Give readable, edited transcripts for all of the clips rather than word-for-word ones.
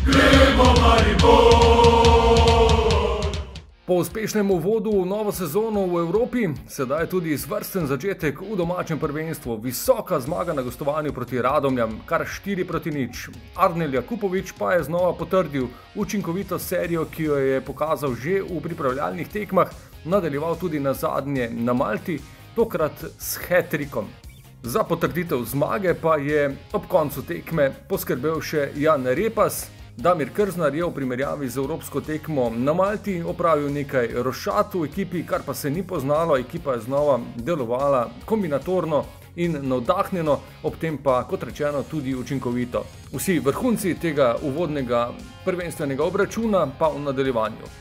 Po uspešnem uvodu v novo sezono v Evropi, sedaj tudi izvrsten začetek v domačem prvenstvu, visoka zmaga na gostovanju proti Radomljam, kar 4-0. Arnel Jakupović pa je znova potrdil učinkovito serijo, ki jo je pokazal že v pripravljalnih tekmah, nadaljeval tudi na zadnje na Malti, tokrat s hat-trickom. Za potrditev zmage pa je ob koncu tekme poskrbel še Jan Repas. Damir Krznar je v primerjavi z evropsko tekmo na Malti opravil nekaj rošad v ekipi, kar pa se ni poznalo. Ekipa je znova delovala kombinatorno in navdahnjeno, ob tem pa, kot rečeno, tudi učinkovito. Vsi vrhunci tega uvodnega prvenstvenega obračuna pa v nadaljevanju.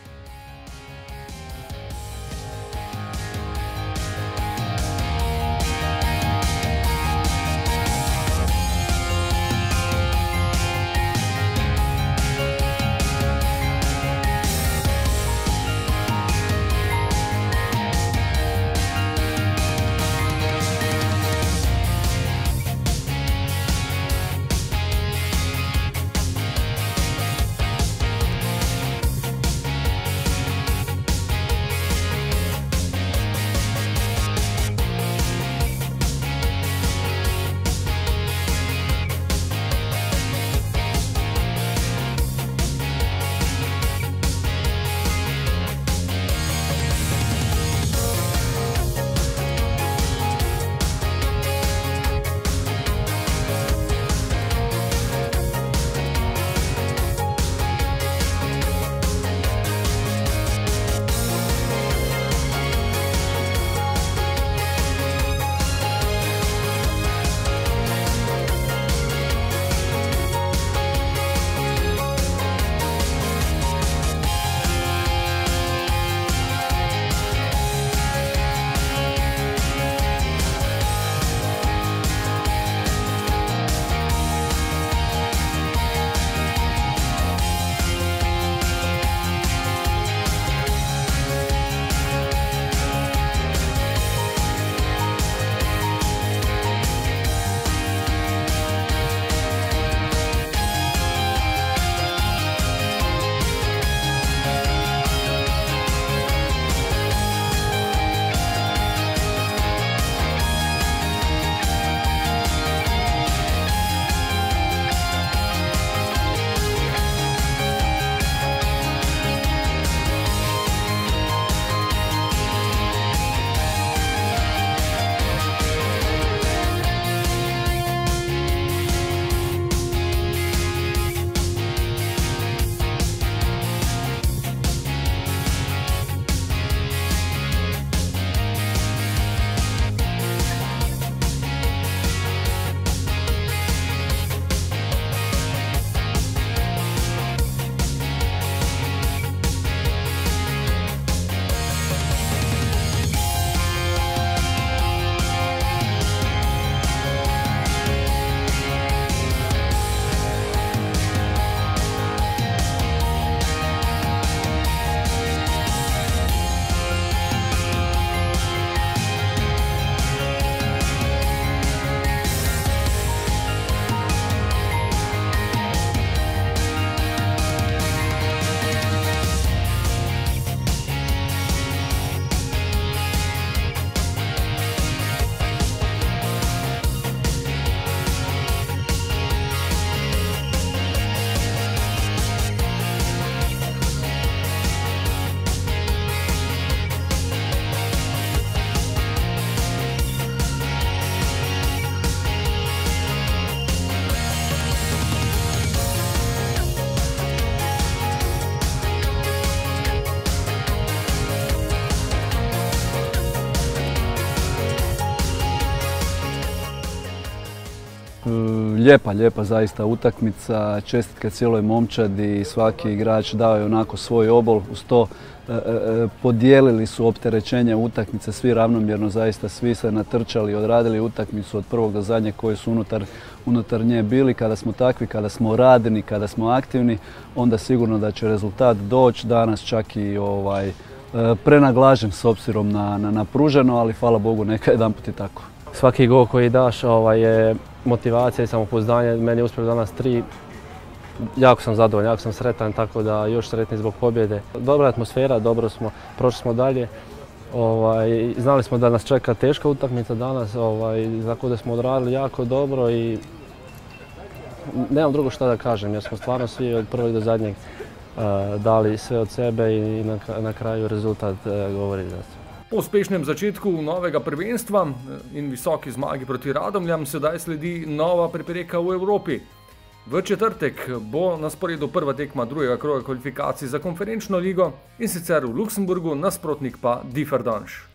Lijepa zaista utakmica, čestitke cijeloj momčadi, svaki igrač dao je onako svoj obol, uz to podijelili su opterećenje utakmice, svi ravnomjerno, zaista svi se natrčali, odradili utakmicu od prvog do zadnjeg koji su unutar nje bili. Kada smo takvi, kada smo radni, kada smo aktivni, onda sigurno da će rezultat doći. Danas čak i prenaglažen s obzirom na pruženo, ali hvala Bogu neka jedanput i tako. Svaki gol koji daš je motivacija i samopouzdanje. Meni je uspjelo danas jako sam zadovoljan, jako sam sretan, tako da još sretni zbog pobjede. Dobra atmosfera, dobro smo, prošli smo dalje. Znali smo da nas čeka teška utakmica danas, tako da smo odradili jako dobro i nemam drugo šta da kažem, jer smo stvarno svi od prvog do zadnjeg dali sve od sebe i na kraju rezultat govori za se. Po uspešnem začetku novega prvenstva in visoki zmagi proti Radomljam sedaj sledi nova prepreka v Evropi. V četrtek bo na sporedu prva tekma drugega kroga kvalifikacij za konferenčno ligo, in sicer v Luksemburgu, nasprotnik pa Differdange.